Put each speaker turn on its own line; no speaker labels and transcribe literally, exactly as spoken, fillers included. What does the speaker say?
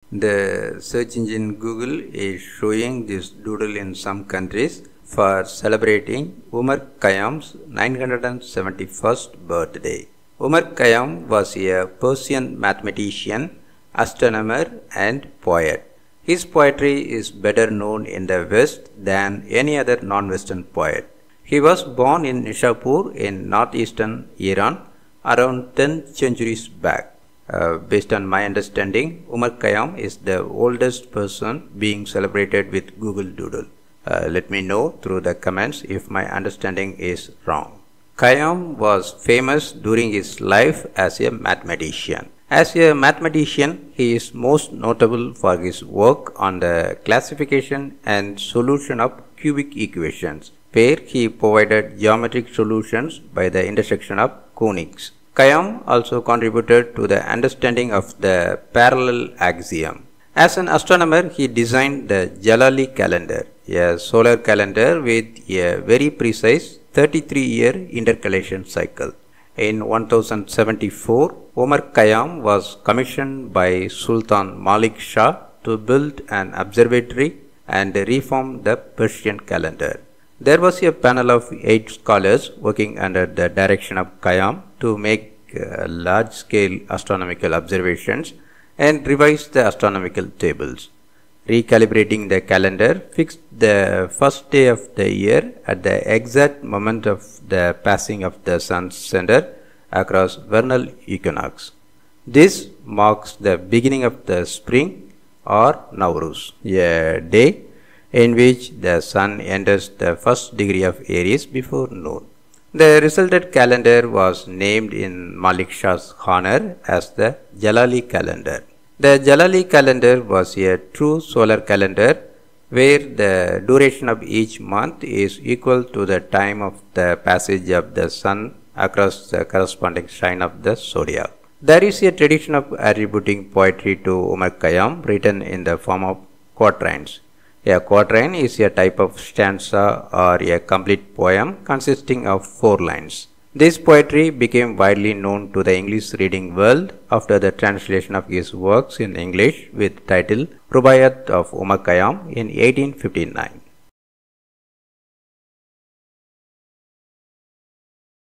The search engine Google is showing this doodle in some countries for celebrating Omar Khayyam's nine hundred seventy-first birthday. Omar Khayyam was a Persian mathematician, astronomer and poet. His poetry is better known in the West than any other non-Western poet. He was born in Nishapur in northeastern Iran around ten centuries back. Uh, based on my understanding, Omar Khayyam is the oldest person being celebrated with Google Doodle. Uh, let me know through the comments if my understanding is wrong. Khayyam was famous during his life as a mathematician. As a mathematician, he is most notable for his work on the classification and solution of cubic equations, where he provided geometric solutions by the intersection of conics. Khayyam also contributed to the understanding of the parallel axiom. As an astronomer, he designed the Jalali calendar, a solar calendar with a very precise thirty-three year intercalation cycle. In one thousand seventy-four, Omar Khayyam was commissioned by Sultan Malik Shah to build an observatory and reform the Persian calendar. There was a panel of eight scholars working under the direction of Khayyam to make uh, large-scale astronomical observations and revise the astronomical tables. Recalibrating the calendar fixed the first day of the year at the exact moment of the passing of the sun's center across vernal equinox. This marks the beginning of the spring or Nowruz, a day in which the sun enters the first degree of Aries before noon. The resultant calendar was named in Malik Shah's honor as the Jalali calendar. The Jalali calendar was a true solar calendar where the duration of each month is equal to the time of the passage of the sun across the corresponding sign of the zodiac. There is a tradition of attributing poetry to Omar Khayyam written in the form of quatrains. A quatrain is a type of stanza or a complete poem consisting of four lines. This poetry became widely known to the English reading world after the translation of his works in English with title Rubaiyat of Omar Khayyam in eighteen fifty-nine.